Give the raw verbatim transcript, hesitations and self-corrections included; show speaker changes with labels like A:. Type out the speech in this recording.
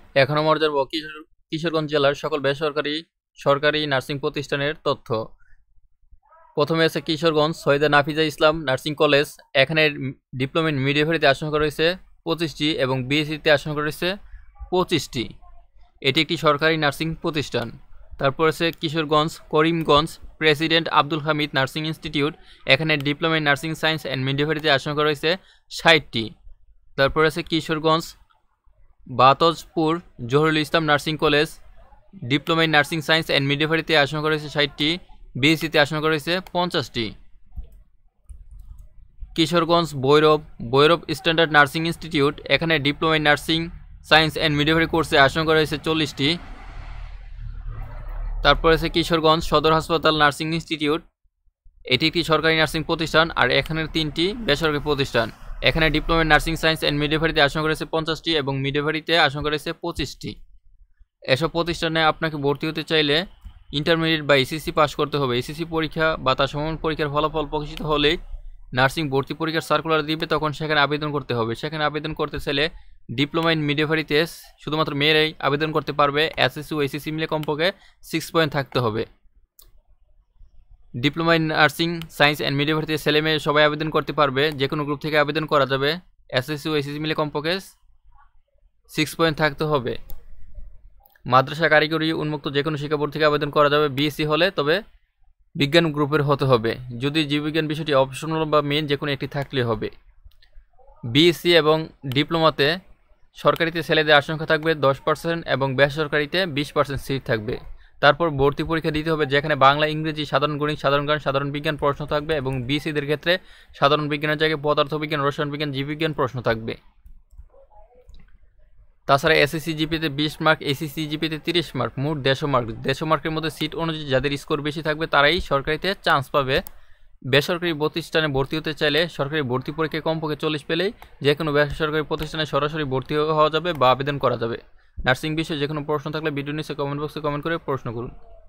A: এখন আমরা যাব কিশোর কিশোরগঞ্জ জেলার সকল বেসরকারি সরকারি নার্সিং প্রতিষ্ঠানের তথ্য। প্রথমে আছে কিশোরগঞ্জ সৈয়দা নাফিজা ইসলাম নার্সিং কলেজ। এখানে ডিপ্লোমা ইন মিডওয়াইফারিতে আসন করা রয়েছে পঁচিশটি এবং বিএসসিতে আসন করা রয়েছে পঁচিশটি। এটি একটি সরকারি নার্সিং প্রতিষ্ঠান। তারপর আছে Kishoreganj Karimganj president Abdul Hamid nursing institute. এখানে diploma in nursing science and মিডওয়াইফারিতে আসন করা রয়েছে ষাটটি। তারপর আছে Kishoreganj Bajitpur Zahurul Islam nursing college. Diploma in nursing science and মিডওয়াইফারিতে আসন করা রয়েছে ষাটটি, বিএসসিতে আসন করা রয়েছে পঞ্চাশটি। Kishoreganj Bhairab Bhairab standard nursing institute. এখানে diploma in nursing science and midwifery কোর্সে আসন করা হয়েছে চল্লিশটি। তারপর আছে কিশোরগঞ্জ সদর হাসপাতাল নার্সিং ইনস্টিটিউট। এটি একটি সরকারি নার্সিং প্রতিষ্ঠান আর এখানের তিনটি বেসরকারি প্রতিষ্ঠান। এখানে diploma in nursing science and মিডওয়াইফারিতে আসন করা হয়েছে পঞ্চাশটি এবং মিডওয়াইফারিতে আসন করা হয়েছে পঁচিশটি। এসব প্রতিষ্ঠানে আপনাকে ভর্তি হতে চাইলে ইন্টারমিডিয়েট বা এসএসসি পাস করতে হবে। এসএসসি পরীক্ষা বা তার সমান পরীক্ষার ফলাফল প্রকাশিত হলে নার্সিং ভর্তি পরীক্ষার সার্কুলার দিবে, তখন সেখানে আবেদন করতে হবে। সেখানে আবেদন করতে চাইলে ডিপ্লোমা ইন মিডওয়াইফারিতে শুধুমাত্র মেয়েরাই আবেদন করতে পারবে। এসএসসি ও এসএসসি মিলে কমপক্ষে সিক্স পয়েন্ট থাকতে হবে। Diploma in nursing science and মিডওয়াইফারিতে ছেলে মেয়ে সবাই আবেদন করতে পারবে, যে কোনো গ্রুপ থেকে আবেদন করা যাবে। এসএসসি ও এসএসসি মিলে কমপক্ষে সিক্স পয়েন্ট থাকতে হবে। মাদ্রাসা কারিগরি উন্মুক্ত যে কোনো শিক্ষা বোর্ড থেকে আবেদন করা যাবে। বিএসসি হলে তবে বিজ্ঞান গ্রুপের হতে হবে, যদি জীববিজ্ঞান বিষয়টি অপশনাল বা মেন যে কোনো একটি থাকলে হবে। বিএসসি এবং ডিপ্লোমাতে সরকারিতে ছেলেদের আসংখ্যা থাকবে দশ পার্সেন্ট এবং বেসরকারিতে বিশ পার্সেন্ট সিট থাকবে। তারপর ভর্তি পরীক্ষা দিতে হবে, যেখানে বাংলা, ইংরেজি, সাধারণ গণিত, সাধারণ জ্ঞান, সাধারণ বিজ্ঞান প্রশ্ন থাকবে এবং বিএসসিদের ক্ষেত্রে সাধারণ বিজ্ঞানের জায়গায় পদার্থবিজ্ঞান, রসায়ন বিজ্ঞান, জীববিজ্ঞান প্রশ্ন থাকবে। তাছাড়া এসএসসি জিপিতে বিশ মার্ক, এসএসসি জিপিতে তিরিশ মার্ক, মোট দেড়শো মার্ক। দেড়শো মার্কের মধ্যে সিট অনুযায়ী যাদের স্কোর বেশি থাকবে তারাই সরকারিতে চান্স পাবে। বেসরকারি প্রতিষ্ঠানে ভর্তি হতে চাইলে সরকারি ভর্তি পরীক্ষায় কমপক্ষে চল্লিশ পেলেই যে কোনো বেসরকারি প্রতিষ্ঠানে সরাসরি ভর্তি হওয়া যাবে বা আবেদন করা যাবে। নার্সিং বিষয়ে যে কোনো প্রশ্ন থাকলে ভিডিও নিচে কমেন্ট বক্সে কমেন্ট করে প্রশ্ন করুন।